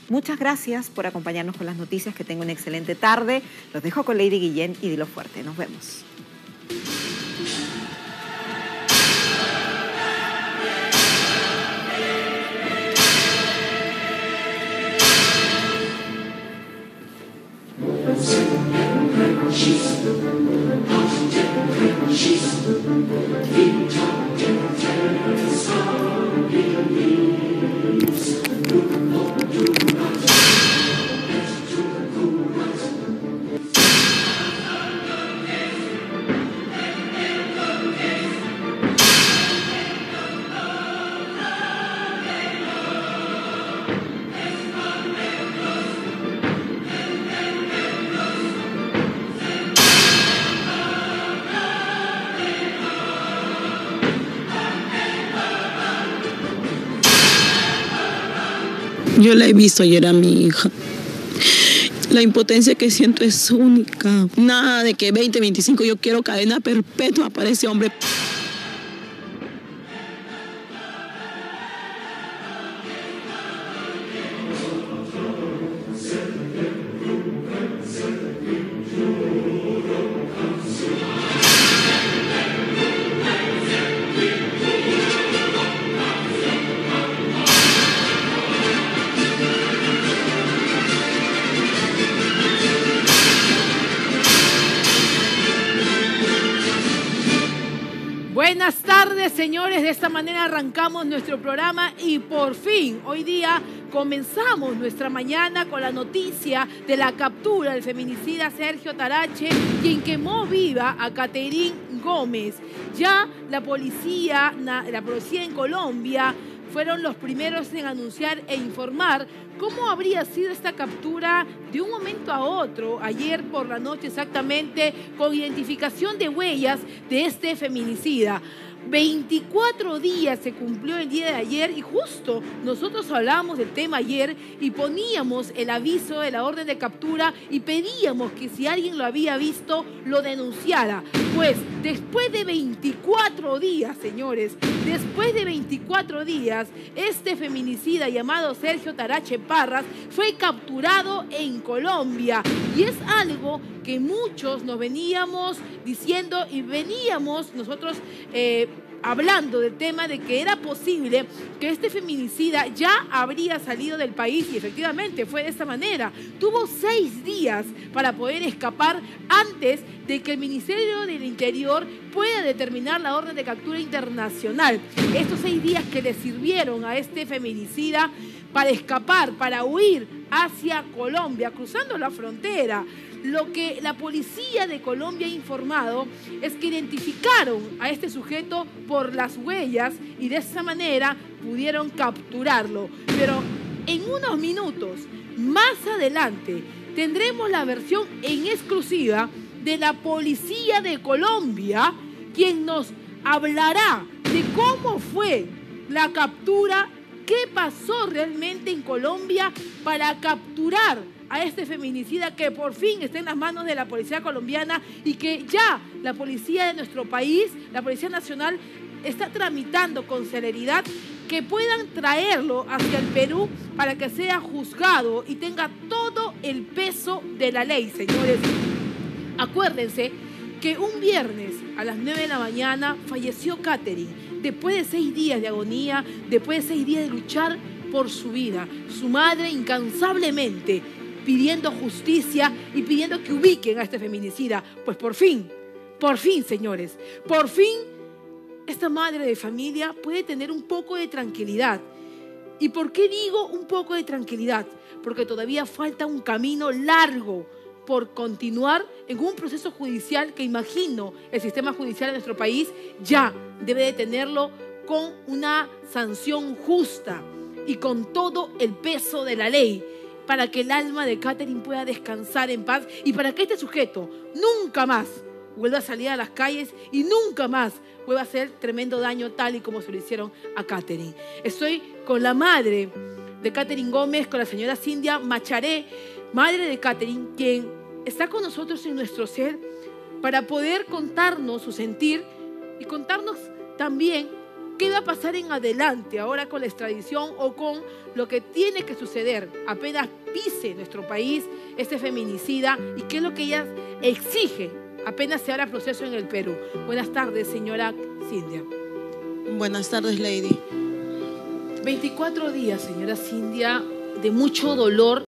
Muchas gracias por acompañarnos con las noticias. Que tengan una excelente tarde. Los dejo con Lady Guillén y Dilo Fuerte. Nos vemos. Yo la he visto ayer a mi hija. La impotencia que siento es única. Nada de que 20, 25, yo quiero cadena perpetua para ese hombre. Buenas tardes, señores. De esta manera arrancamos nuestro programa y por fin, hoy día, comenzamos nuestra mañana con la noticia de la captura del feminicida Sergio Tarache, quien quemó viva a Catherine Gómez. Ya la policía en Colombia fueron los primeros en anunciar e informar cómo habría sido esta captura de un momento a otro, ayer por la noche exactamente, con identificación de huellas de este feminicida. 24 días se cumplió el día de ayer y justo nosotros hablábamos del tema ayer y poníamos el aviso de la orden de captura y pedíamos que si alguien lo había visto, lo denunciara. Pues después de 24 días, señores, después de 24 días, este feminicida llamado Sergio Tarache Parras fue capturado en Colombia y es algo que muchos nos veníamos diciendo y veníamos nosotros hablando del tema de que era posible que este feminicida ya habría salido del país y efectivamente fue de esta manera. Tuvo 6 días para poder escapar antes de que el Ministerio del Interior pueda determinar la orden de captura internacional. Estos 6 días que le sirvieron a este feminicida para escapar, para huir hacia Colombia, cruzando la frontera. Lo que la policía de Colombia ha informado es que identificaron a este sujeto por las huellas y de esa manera pudieron capturarlo. Pero en unos minutos, más adelante, tendremos la versión en exclusiva de la policía de Colombia, quien nos hablará de cómo fue la captura, qué pasó realmente en Colombia para capturar a este feminicida que por fin está en las manos de la policía colombiana y que ya la policía de nuestro país, la Policía Nacional, está tramitando con celeridad que puedan traerlo hacia el Perú para que sea juzgado y tenga todo el peso de la ley, señores. Acuérdense que un viernes a las 9 de la mañana falleció Catherine, después de 6 días de agonía, después de 6 días de luchar por su vida. Su madre incansablemente pidiendo justicia y pidiendo que ubiquen a este feminicida. Pues por fin, señores, por fin esta madre de familia puede tener un poco de tranquilidad. ¿Y por qué digo un poco de tranquilidad? Porque todavía falta un camino largo por continuar en un proceso judicial que imagino el sistema judicial de nuestro país ya debe de tenerlo con una sanción justa y con todo el peso de la ley, para que el alma de Catherine pueda descansar en paz y para que este sujeto nunca más vuelva a salir a las calles y nunca más vuelva a hacer tremendo daño tal y como se lo hicieron a Catherine. Estoy con la madre de Catherine Gómez, con la señora Cindia Macharé, madre de Catherine, quien está con nosotros en nuestro ser para poder contarnos su sentir y contarnos también ¿Qué va a pasar en adelante ahora con la extradición o con lo que tiene que suceder apenas pise nuestro país este feminicida? ¿Y qué es lo que ella exige apenas se abra proceso en el Perú? Buenas tardes, señora Cindia. Buenas tardes, Lady. 24 días, señora Cindia, de mucho dolor.